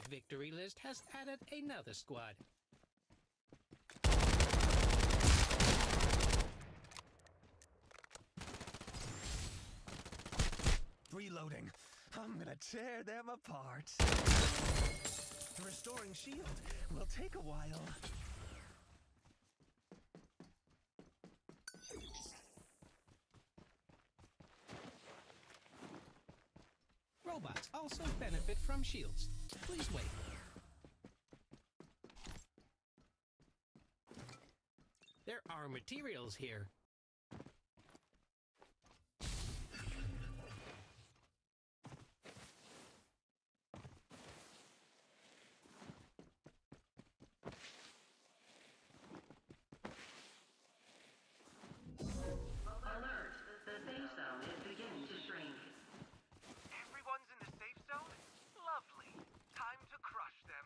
victory list has added another squad. Reloading. I'm gonna tear them apart. Restoring shield will take a while. Robots also benefit from shields. Please wait. There are materials here. Alert! The safe zone is beginning to shrink. Everyone's in the safe zone? Lovely. Time to crush them.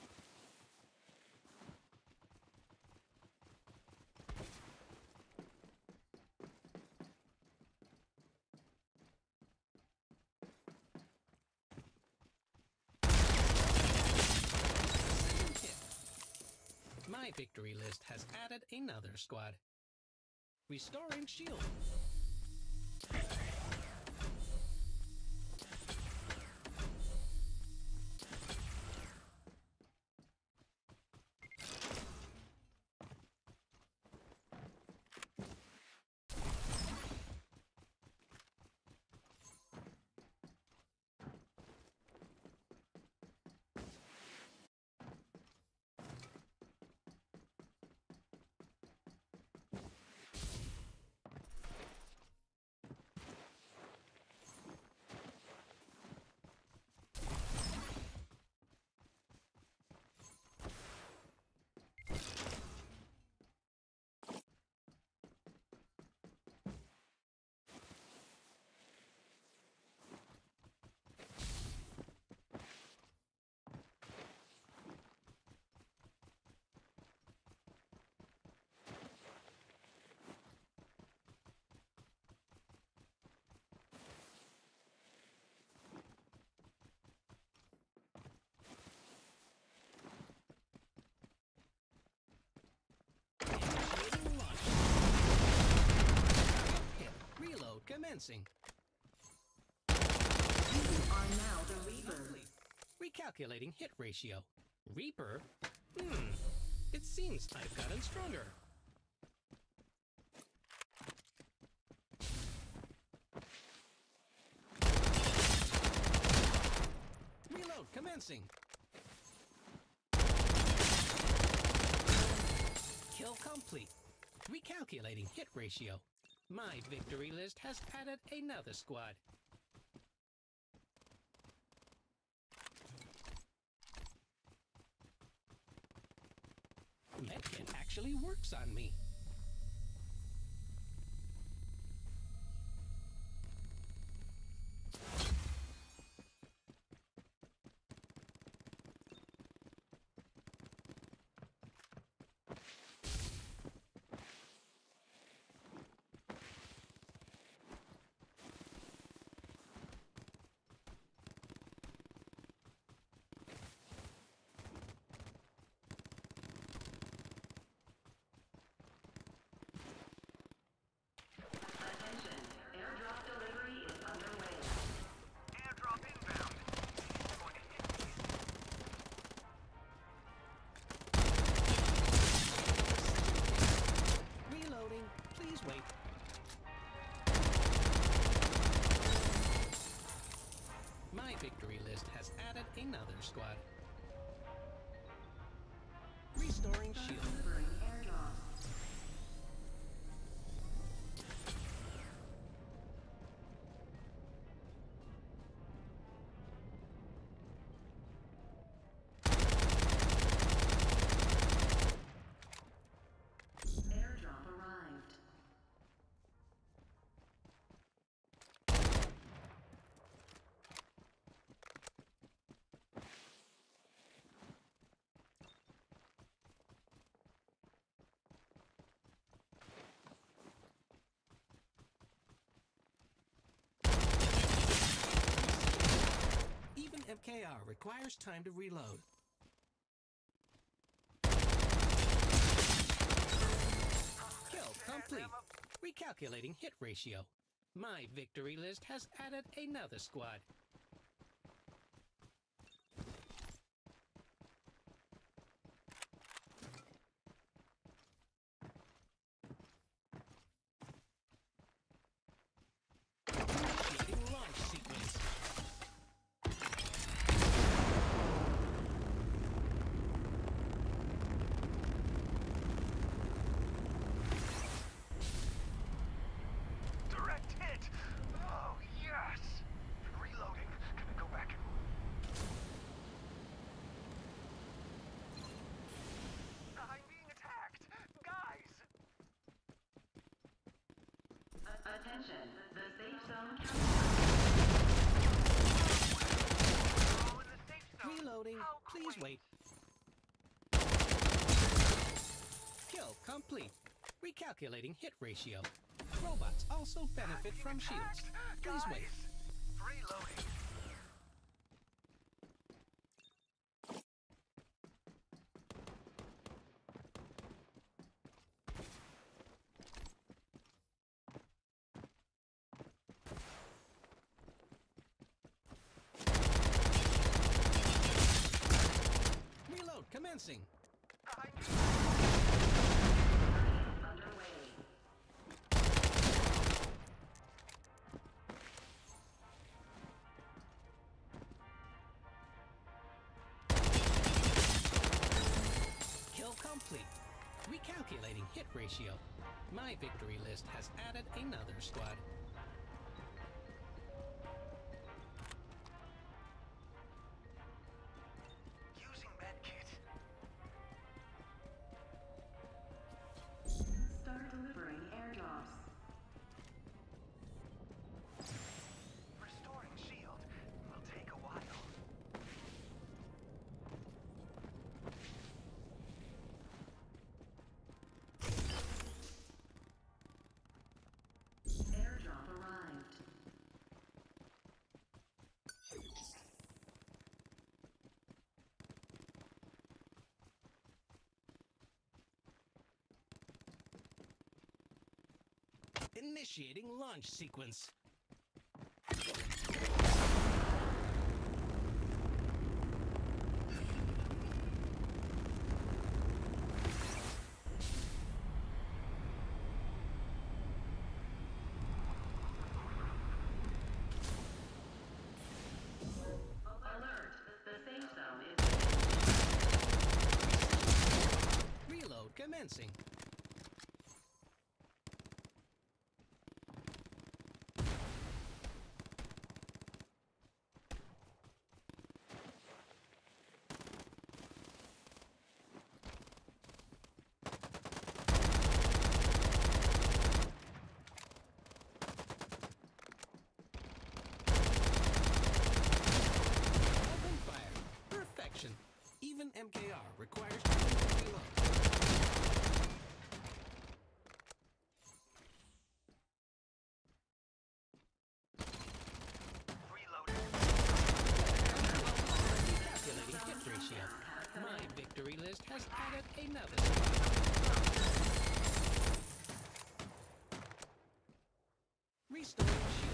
Hit. My victory list has added another squad. Restoring shield. Initiating launch. Hit. Reload commencing. You are now the Reaper. Complete. Recalculating hit ratio. Reaper? It seems I've gotten stronger. Reload commencing. Kill complete. Recalculating hit ratio. My victory list has added another squad. Medkit actually works on me. Attention, airdrop delivery is underway. Airdrop inbound. Going to hit these. Reloading. Please wait. My victory list has added another squad. Restoring shield. Delivering airdrop. Airdrop arrived. MKR requires time to reload. Kill complete. Recalculating hit ratio. My victory list has added another squad. Initiating launch sequence. Direct hit! Oh, yes! Reloading. Gonna go back and... I'm being attacked! Guys! Attention, the safe zone Oh, in the safe zone. Reloading. How Please quaint. wait. Kill complete. Recalculating hit ratio. Robots also benefit Being from shields. attacked. Please wait. Guys, reloading. Reload commencing. I'm underway. Kill complete. Recalculating hit ratio. My victory list has added another squad. using medkit. Start delivering airdrops. Restoring shield will take a while. Airdrop arrived. Initiating launch sequence. Alert, the safe zone is... Reload commencing. Open fire. Perfection. Even MKR requires time to reload. Reloading. Calculating hit ratio. My victory list has added another squad. Restoring shield.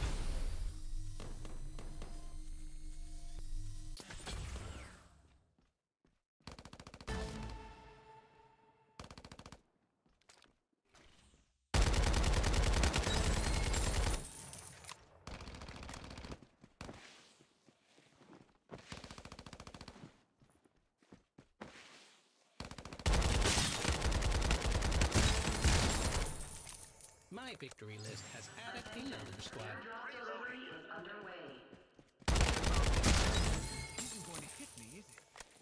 My victory list has added another squad. Airdrop delivery is underway. Isn't going to hit me, is it?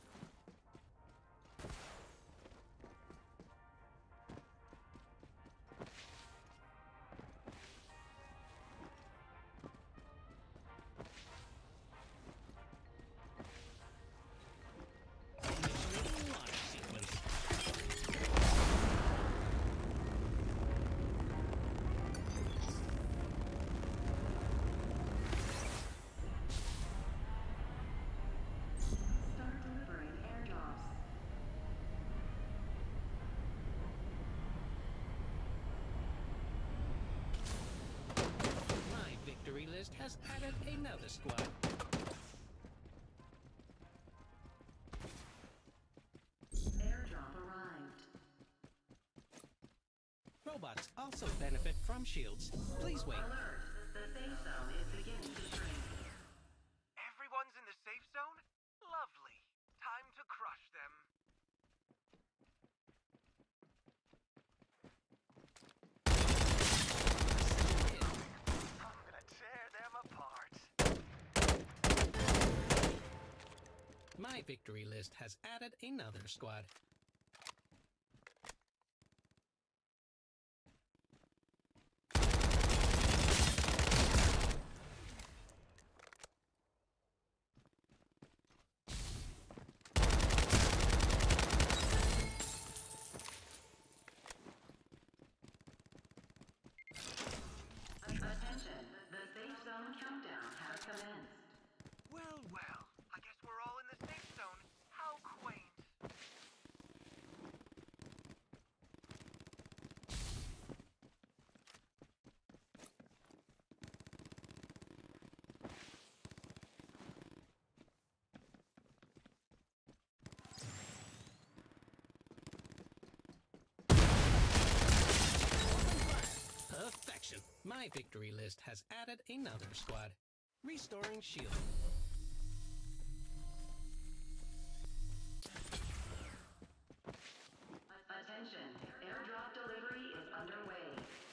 Initiating launch sequence. squad. Airdrop arrived. Robots also benefit from shields. Please wait. Alert! The safe zone is beginning to shrink. Everyone's in the safe zone? Lovely. Time to crush them. I'm gonna tear them apart. My victory list has added another squad. Attention! The safe zone countdown has commenced. Well, well. I guess we're all in the safe zone. How quaint. Perfection. My victory list has added another squad. Restoring shield. Attention! Airdrop delivery is underway.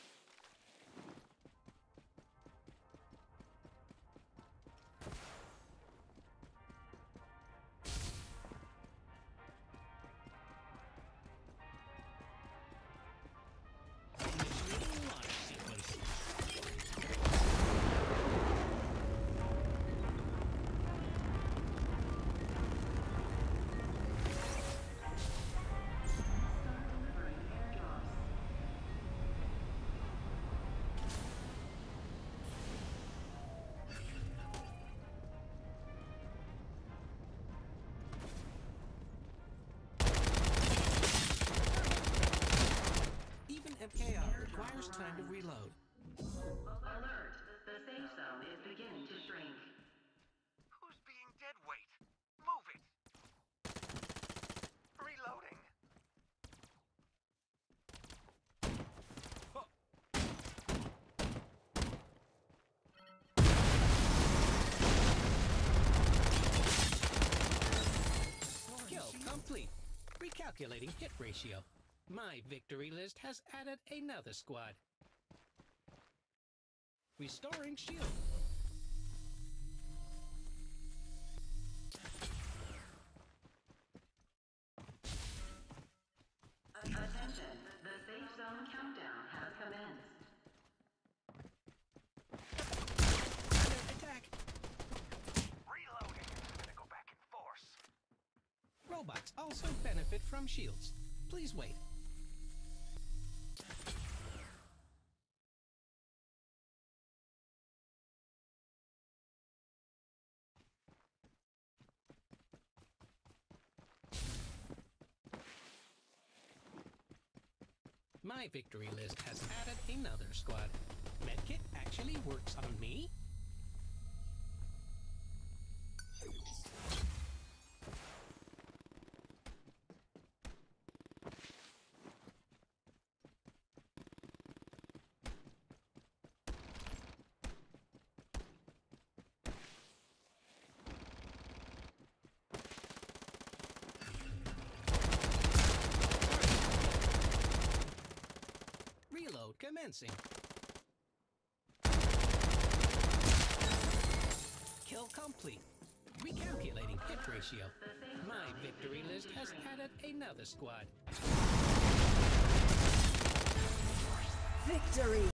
Initiating launch sequence. Start delivering airdrops. Even MKR requires time to reload. Alert! The safe zone is beginning to shrink. Who's being dead weight? Move it. Reloading. Kill complete. Recalculating hit ratio. My victory list has added another squad. Restoring shield. Attention! The safe zone countdown has commenced. Under attack. Reloading. I'm gonna go back in force. Robots also benefit from shields. Please wait. My victory list has added another squad. Medkit actually works on me? Reload commencing. Kill complete. Recalculating hit ratio. My victory list has added another squad. Victory!